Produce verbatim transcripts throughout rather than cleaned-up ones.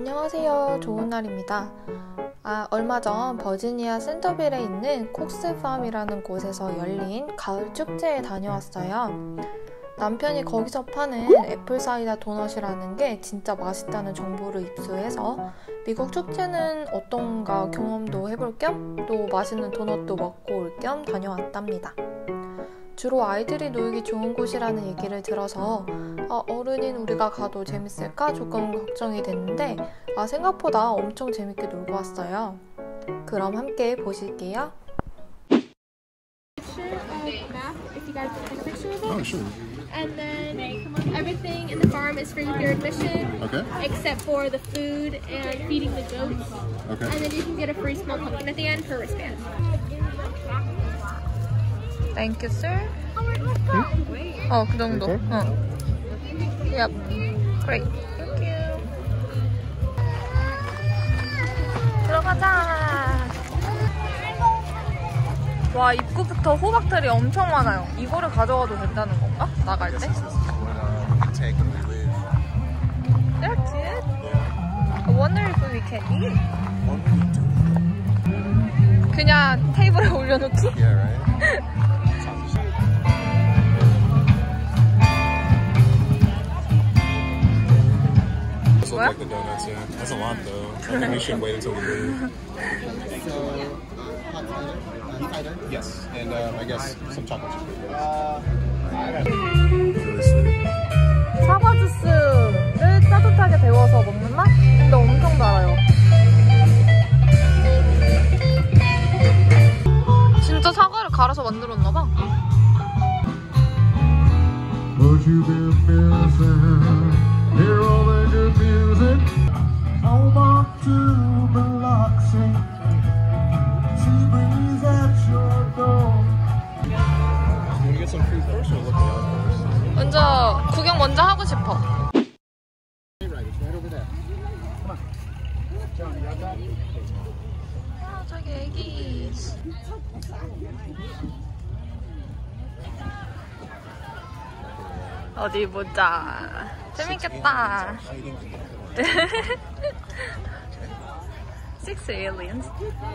안녕하세요. 좋은 날입니다. 아, 얼마 전 버지니아 센터빌에 있는 콕스팜이라는 곳에서 열린 가을 축제에 다녀왔어요. 남편이 거기서 파는 애플사이다 도넛이라는 게 진짜 맛있다는 정보를 입수해서 미국 축제는 어떤가 경험도 해볼 겸 또 맛있는 도넛도 먹고 올 겸 다녀왔답니다. 주로 아이들이 놀기 좋은 곳이라는 얘기를 들어서 아, 어른인 우리가 가도 재밌을까 조금 걱정이 됐는데 아, 생각보다 엄청 재밌게 놀고 왔어요. 그럼 함께 보실게요. Oh, sure. And then everything in the farm is free with your admission, Okay. except for the food and feeding the goats. Okay. And then you can get a free small pumpkin at the end per wristband. Thank you, sir. 어, 그 정도. 어. Yep. Great. Thank you. 들어가자. 와, 입구부터 호박들이 엄청 많아요. 이거를 가져가도 된다는 건가? 나갈 때? They're cute. I wonder if we can eat. 그냥 테이블에 올려놓기? Yeah, right. Look like the donuts, yeah. That's a lot though. I think we should wait until we leave. So, hot cider? Uh, cider? Yes, and uh, I guess some chocolate chip. Uh, really sweet. 사과 주스를 따뜻하게 데워서 먹는 맛? 근데 엄청 달아요. 진짜 사과를 갈아서 만들었나봐. Hear all the good music. Home on to Biloxi. Sea breeze at your door. Want to get some food first or look at the other first? 먼저 구경 먼저 하고 싶어. 아, 저기 애기. 어디 보자. 재밌겠다. Six aliens.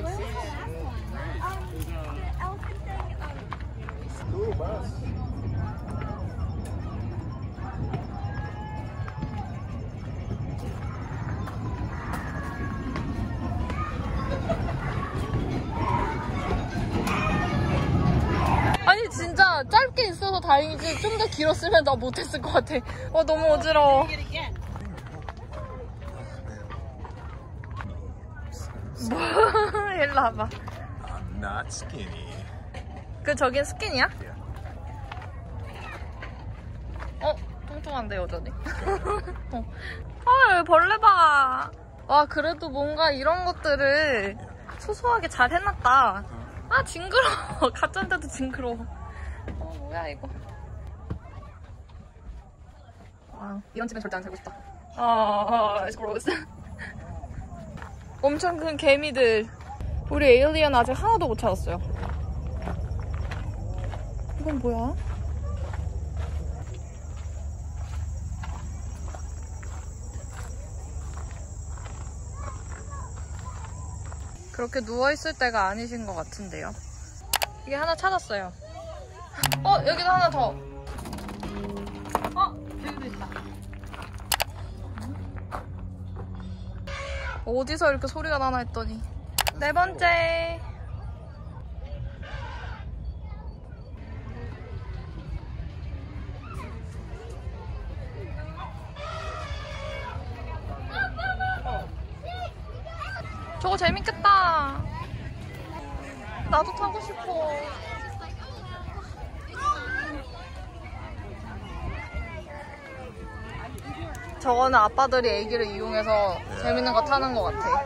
아니 진짜 짧게 있어서 다행이지 좀 더 길었으면 나 못했을 것 같아. 어 너무 어지러워. 뭐? 일로 와봐. I'm not skinny. 그 저긴 스킨이야? 어? 뚱뚱한데 여전히. 어. 아 여기 벌레 봐. 와 그래도 뭔가 이런 것들을 소소하게 잘 해놨다. 아 징그러워. 가짠데도 징그러워. 어 뭐야 이거. 아 이런 집엔 절대 안 살고 싶다. 아 it's gross. 엄청 큰 개미들. 우리 에일리언 아직 하나도 못 찾았어요. 이건 뭐야? 그렇게 누워있을 때가 아니신 것 같은데요. 이게 하나 찾았어요. 어 여기도 하나 더. 어 여기도 있다. 어디서 이렇게 소리가 나나 했더니 네 번째. 저거 재밌겠다. 나도 타고 싶어. 저거는 아빠들이 애기를 이용해서 재밌는 거 타는 것 같아.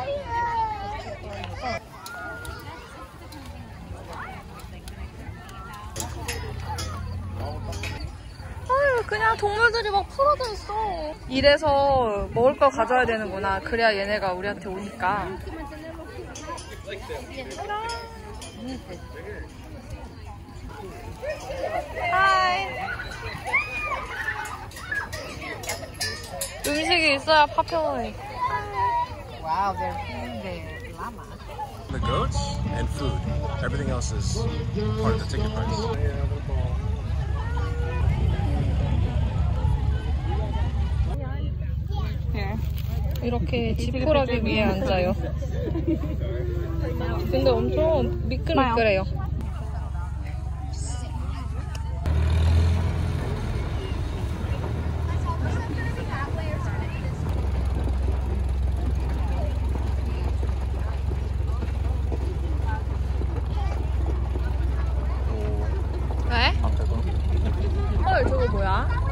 아유, 그냥 동물들이 막 풀어져 있어. 이래서 먹을 걸 가져야 되는구나. 그래야 얘네가 우리한테 오니까. 하이. 음식이 있어야 파편이. Wow, they're feeding the llama. The goats and food. Everything else is part of the ticket price. 이렇게 지푸라기 위에 앉아요. 근데 엄청 미끌미끌해요. 왜? 헐, 저거 뭐야?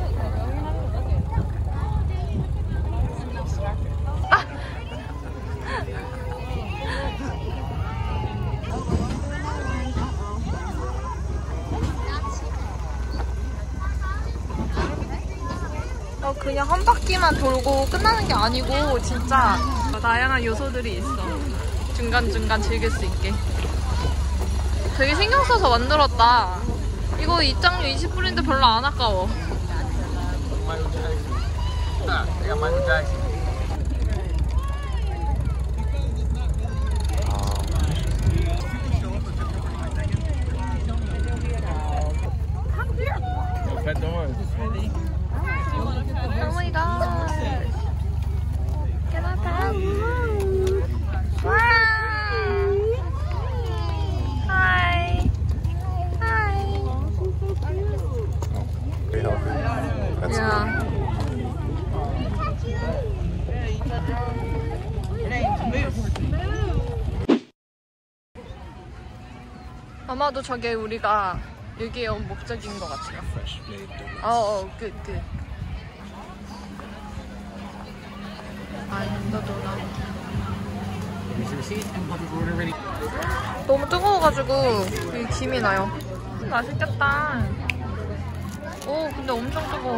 어, 그냥 한 바퀴만 돌고 끝나는 게 아니고 진짜 다양한 요소들이 있어. 중간중간 즐길 수 있게. 되게 신경 써서 만들었다. 이거 입장료 이십 불인데 별로 안 아까워. Oh my god. Can I pet? Wow. Hi. Hi. Very healthy. That's Yeah. 아마도 저게 우리가 여기에 온 목적인 것 같아요. fresh made donuts. 어, 어, good, good. I'm the donut. 너무 뜨거워가지고 여기 김이 나요. 맛있겠다. 오, 근데 엄청 뜨거워.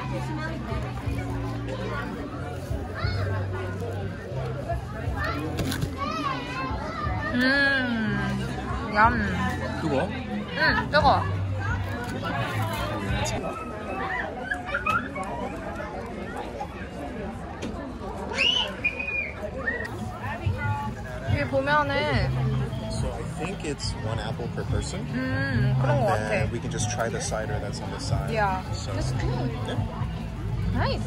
음, 얌. 뜨거워? 응, 뜨거워. 여기 보면은 So I think it's one apple per person. 음, 그런 거 And then 같아. we can just try the cider that's on the side. Yeah, So, that's good. yeah. 나이스.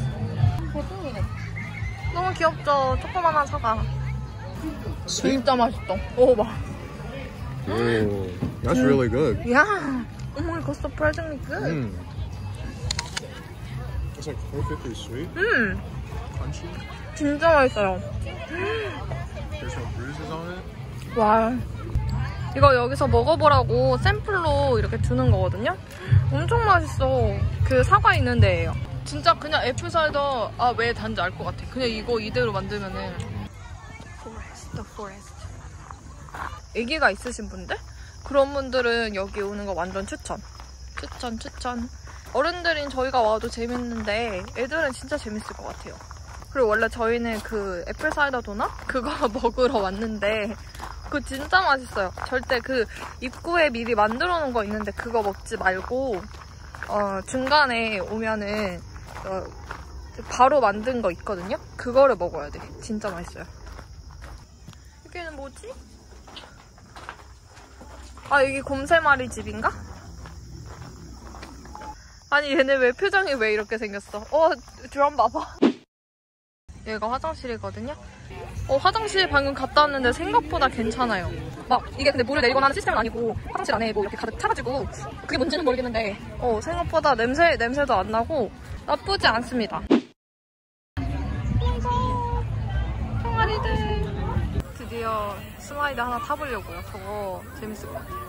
너무 귀엽죠? 조그만한 사과. 진짜 맛있다. 먹어봐. Ooh, that's really good. 야, oh my god, surprisingly good. Mm. It's like perfectly sweet, 음, crunchy. 진짜 맛있어요. There's no bruises on it. 와, 이거 여기서 먹어보라고 샘플로 이렇게 주는 거거든요. 엄청 맛있어. 그 사과 있는 데예요. 진짜 그냥 애플사이더, 아, 왜 단지 알 것 같아. 그냥 이거 이대로 만들면은 Forest, the forest. 애기가 있으신 분들? 그런 분들은 여기 오는 거 완전 추천. 추천, 추천. 어른들인 저희가 와도 재밌는데 애들은 진짜 재밌을 것 같아요. 그리고 원래 저희는 그 애플사이더 도넛? 그거 먹으러 왔는데 그거 진짜 맛있어요. 절대 그 입구에 미리 만들어 놓은 거 있는데 그거 먹지 말고 어, 중간에 오면은 어, 바로 만든 거 있거든요? 그거를 먹어야 돼. 진짜 맛있어요. 여기는 뭐지? 아, 여기 곰새마리 집인가? 아니, 얘네 왜 표정이 왜 이렇게 생겼어? 어, 드럼 봐봐. 여기가 화장실이거든요? 어, 화장실 방금 갔다 왔는데 생각보다 괜찮아요. 막, 이게 근데 물을 내리거나 하는 시스템은 아니고 화장실 안에 뭐 이렇게 가득 차가지고 그게 뭔지는 모르겠는데 어, 생각보다 냄새, 냄새도 안 나고 나쁘지 않습니다. 아이고, 병아리들. 드디어 슬라이드 하나 타보려고요. 저거 재밌을 것 같아요.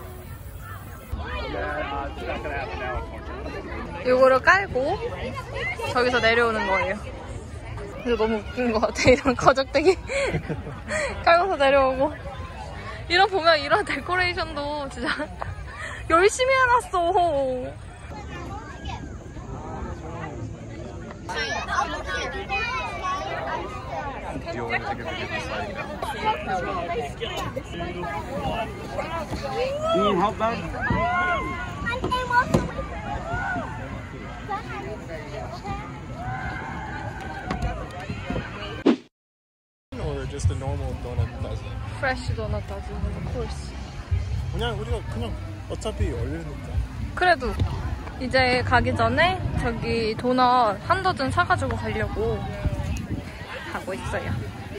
이거를 깔고 저기서 내려오는 거예요. 근데 너무 웃긴 것 같아. 이런 거적대기 깔고서 내려오고. 이런 보면 이런 데코레이션도 진짜 열심히 해놨어. Do you want to take a video of the sliding down? Do you help that? just a normal donut dozen? Fresh donut dozen, of course. 그냥 우리가 그냥 어차피 얼려놓자. 그래도 이제 가기 전에 저기 도넛 한 도전 사가지고 가려고 하고 있어요.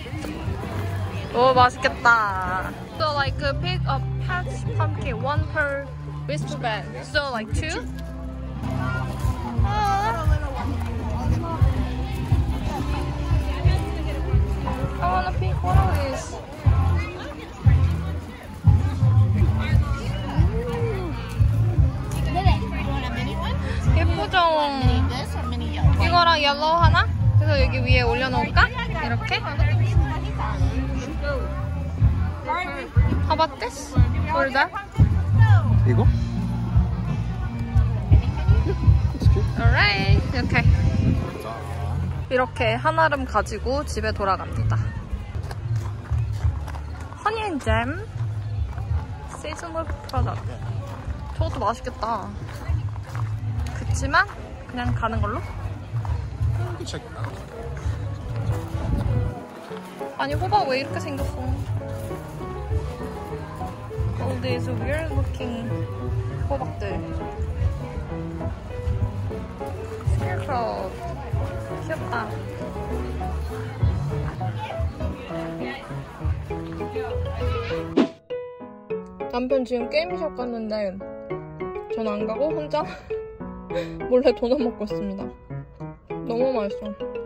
오, 맛있겠다. So like pick a patch pumpkin, one per wristband. So like two? I wanna pick one of these. 예쁘죠? 이거랑 옐로우 하나? 그래서 여기 위에 올려놓을까? 이렇게? How about this? Or that? 이거? Alright, 이렇게. 이렇게 한알음 가지고 집에 돌아갑니다. 허니앤잼 시즈널 프로덕트. 저것도 맛있겠다. 그치만 그냥 가는 걸로? 아니 호박 왜 이렇게 생겼어? All these weird looking 호박들. Scarecrow. 귀엽다. 남편 지금 게임숍 갔는데 전 안 가고 혼자 몰래 도넛 먹고 있습니다. 너무 맛있어.